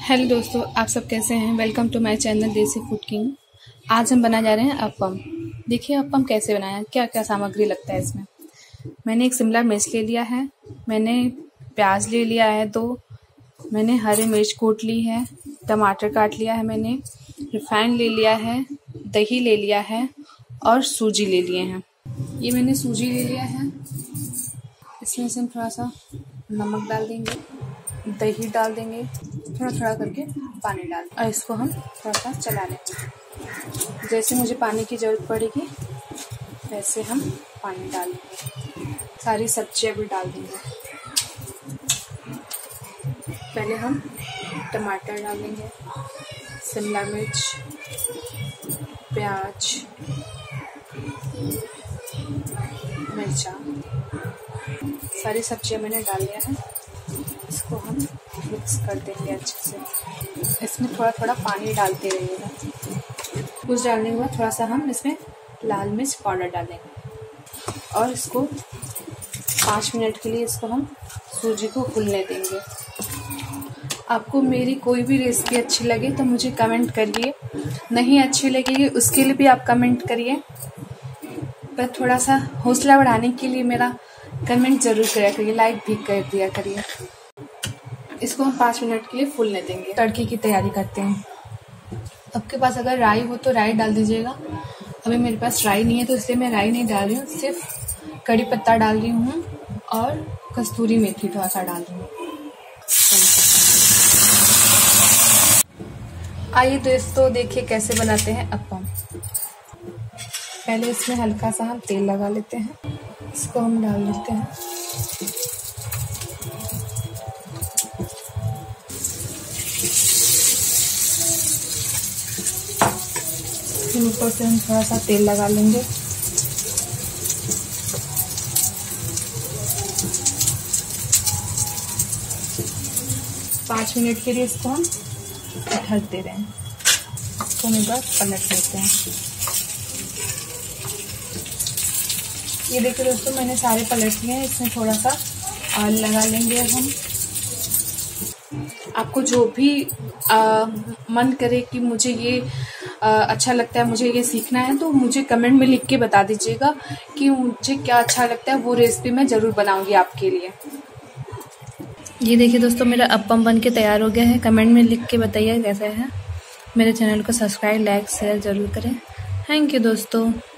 Hello दोस्तों, आप सब कैसे हैं। Welcome to my channel Desi Food King. आज हम बना जा रहे हैं अप्पम। देखिए अप्पम कैसे बनाया, क्या क्या सामग्री लगता है इसमें। मैंने एक शिमला मिर्च ले लिया है, मैंने प्याज ले लिया है 2, मैंने हरी मिर्च कूट ली है, टमाटर काट लिया है, मैंने रिफाइंड ले लिया है, दही ले लिया है और सूजी ले लिए हैं। ये मैंने सूजी ले लिया है, इसमें से हम थोड़ा सा नमक डाल देंगे, दही डाल देंगे, थोड़ा थोड़ा करके पानी डाल और इसको हम थोड़ा सा चला लेंगे। जैसे मुझे पानी की ज़रूरत पड़ेगी वैसे हम पानी डालेंगे। सारी सब्जियां भी डाल देंगे। पहले हम टमाटर डालेंगे, शिमला मिर्च, प्याज, मिर्चा, सारी सब्जियां मैंने डाल लिया है। इसको हम मिक्स कर देंगे अच्छे से। इसमें थोड़ा थोड़ा पानी डालते रहिएगा। कुछ डालने के बाद थोड़ा सा हम इसमें लाल मिर्च पाउडर डालेंगे और इसको 5 मिनट के लिए इसको हम सूजी को फूलने देंगे। आपको मेरी कोई भी रेसिपी अच्छी लगे तो मुझे कमेंट करिए, नहीं अच्छी लगेगी उसके लिए भी आप कमेंट करिए। पर थोड़ा सा हौसला बढ़ाने के लिए मेरा कमेंट ज़रूर करा करिए, लाइक भी कर दिया करिए। इसको हम 5 मिनट के लिए फूलने देंगे। तड़के की तैयारी करते हैं। आपके पास अगर राई हो तो राई डाल दीजिएगा। अभी मेरे पास राई नहीं है तो इसलिए मैं राई नहीं डाल रही हूँ, सिर्फ कड़ी पत्ता डाल रही हूँ और कस्तूरी मेथी थोड़ा सा डाल रही हूँ। आइए दोस्तों देखिए कैसे बनाते हैं अप्पम। पहले इसमें हल्का सा हम तेल लगा लेते हैं, इसको हम डाल देते हैं। ऊपर से हम थोड़ा सा तेल लगा लेंगे। पाँच मिनट के लिए इसको हम ढकते रहें। इसको हम एक बार पलट लेते हैं। ये देखिए दोस्तों मैंने सारे पलट लिए हैं। इसमें थोड़ा सा ऑयल लगा लेंगे हम। आपको जो भी मन करे कि मुझे ये अच्छा लगता है, मुझे ये सीखना है, तो मुझे कमेंट में लिख के बता दीजिएगा कि मुझे क्या अच्छा लगता है। वो रेसिपी मैं ज़रूर बनाऊंगी आपके लिए। ये देखिए दोस्तों मेरा अप्पम बन के तैयार हो गया है। कमेंट में लिख के बताइए कैसा है। मेरे चैनल को सब्सक्राइब, लाइक, शेयर ज़रूर करें। थैंक यू दोस्तों।